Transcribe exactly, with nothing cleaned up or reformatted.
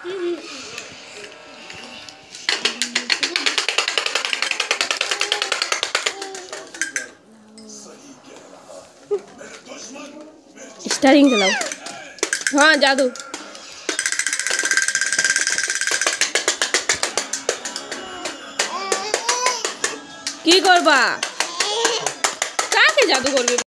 Starring चलाओ। हाँ जादू की करबा? काके जादू करबे?